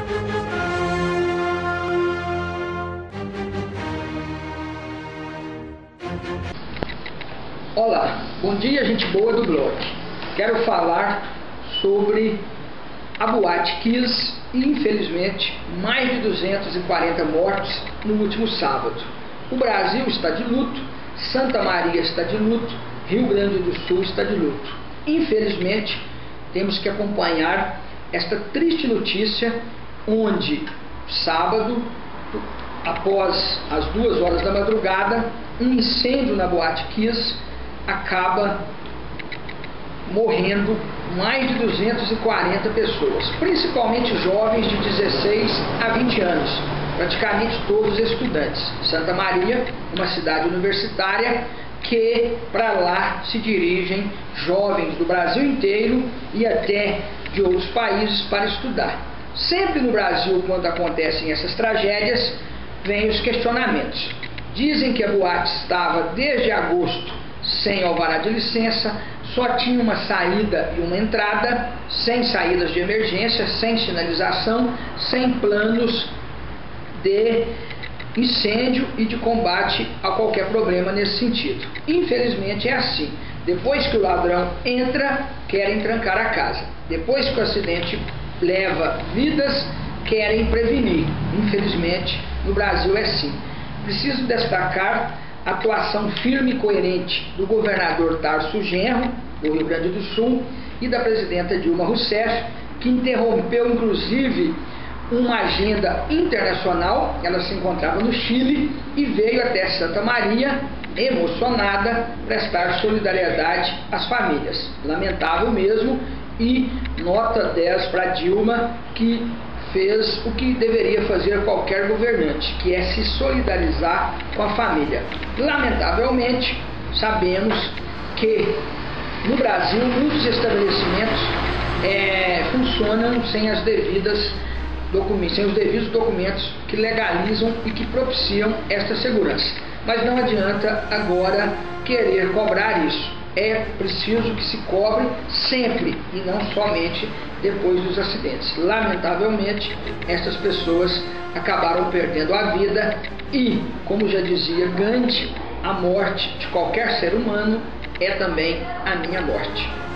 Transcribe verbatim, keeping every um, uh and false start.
Olá, bom dia, gente boa do blog. Quero falar sobre a Boate Kiss e, infelizmente, mais de duzentos e quarenta mortos no último sábado. O Brasil está de luto, Santa Maria está de luto, Rio Grande do Sul está de luto. Infelizmente, temos que acompanhar esta triste notícia, onde sábado, após as duas horas da madrugada, um incêndio na Boate Kiss acaba morrendo mais de duzentas e quarenta pessoas, principalmente jovens de dezesseis a vinte anos, praticamente todos estudantes. Santa Maria, uma cidade universitária, que para lá se dirigem jovens do Brasil inteiro e até de outros países para estudar. Sempre no Brasil, quando acontecem essas tragédias, vêm os questionamentos. Dizem que a boate estava desde agosto sem alvará de licença, só tinha uma saída e uma entrada, sem saídas de emergência, sem sinalização, sem planos de incêndio e de combate a qualquer problema nesse sentido. Infelizmente é assim. Depois que o ladrão entra, querem trancar a casa. Depois que o acidente leva vidas, querem prevenir. Infelizmente, no Brasil é assim. Preciso destacar a atuação firme e coerente do governador Tarso Genro, do Rio Grande do Sul, e da presidenta Dilma Rousseff, que interrompeu, inclusive, uma agenda internacional. Ela se encontrava no Chile e veio até Santa Maria, emocionada, prestar solidariedade às famílias. Lamentável mesmo, e nota dez para Dilma, que fez o que deveria fazer qualquer governante, que é se solidarizar com a família. Lamentavelmente, sabemos que no Brasil muitos estabelecimentos é, funcionam sem as devidas documentos, sem os devidos documentos que legalizam e que propiciam esta segurança. Mas não adianta agora querer cobrar isso. É preciso que se cobre sempre e não somente depois dos acidentes. Lamentavelmente, essas pessoas acabaram perdendo a vida e, como já dizia Gandhi, a morte de qualquer ser humano é também a minha morte.